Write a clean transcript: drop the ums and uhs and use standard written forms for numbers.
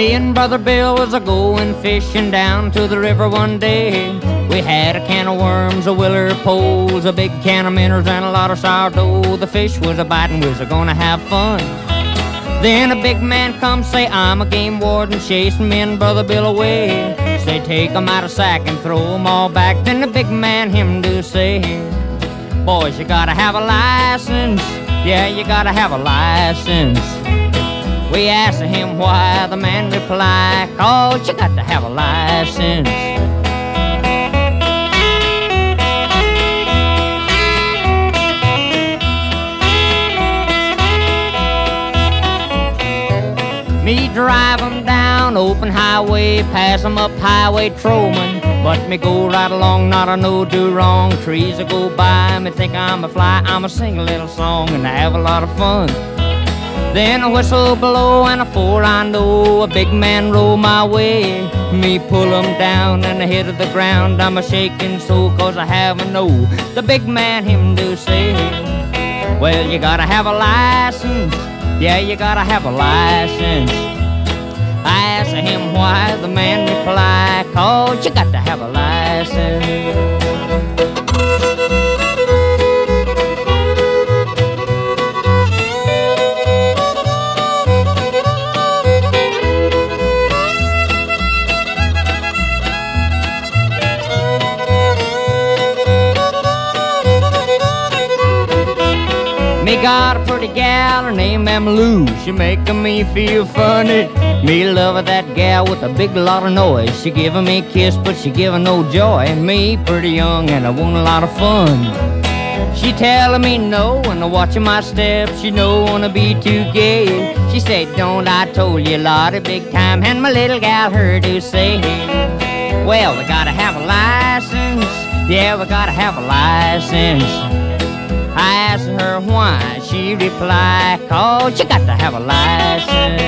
Me and Brother Bill was a-going fishing down to the river one day. We had a can of worms, a willer poles, a big can of minnows, and a lot of sourdough. The fish was a-biting, we was a-gonna have fun. Then a big man come say, I'm a game warden, chasing me and Brother Bill away. Say, take 'em out of sack and throw 'em all back. Then the big man him do say, boys, you gotta have a license. Yeah, you gotta have a license. We asked him why, the man replied, 'cause you got to have a license. Me drive 'em down open highway, pass 'em up Highway Truman. But me go right along, not a no do wrong. Trees will go by, me think I'm a fly, I'ma sing a little song and have a lot of fun. Then a whistle blow and afore I know, a big man roll my way. Me pull 'em down and I hit the ground, I'm a shaking so 'cause I have a know. The big man him do say, well, you gotta have a license. Yeah, you gotta have a license. I asked him why, the man replied, 'cause you got to have a license. Me got a pretty gal, her name Em Lou. She making me feel funny. Me loving that gal with a big lot of noise. She giving me a kiss, but she giving no joy. Me pretty young and I want a lot of fun. She telling me no and watching my steps. She don't wanna be too gay. She said, don't I told you, Lottie, big time. And my little gal heard her say, well, we gotta have a license. Yeah, we gotta have a license. I asked her why, she replied, 'cause you got to have a license.